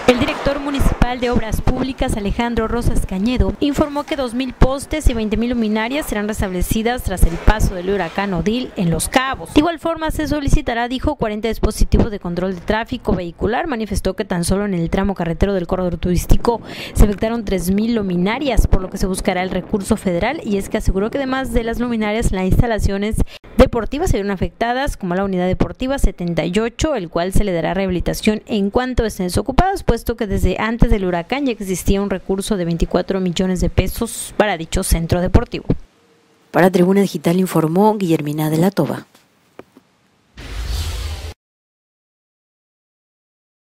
El director municipal de Obras Públicas, Alejandro Rosas Cañedo, informó que 2,000 postes y 20,000 luminarias serán restablecidas tras el paso del huracán Odil en Los Cabos. De igual forma, se solicitará, dijo, 40 dispositivos de control de tráfico vehicular. Manifestó que tan solo en el tramo carretero del corredor turístico se afectaron 3,000 luminarias, por lo que se buscará el recurso federal, y es que aseguró que además de las luminarias, las instalaciones deportivas se vieron afectadas, como la unidad deportiva 78, el cual se le dará rehabilitación en cuanto estén desocupadas, puesto que desde antes del huracán ya existía un recurso de 24 millones de pesos para dicho centro deportivo. Para Tribuna Digital informó Guillermina de la Toba.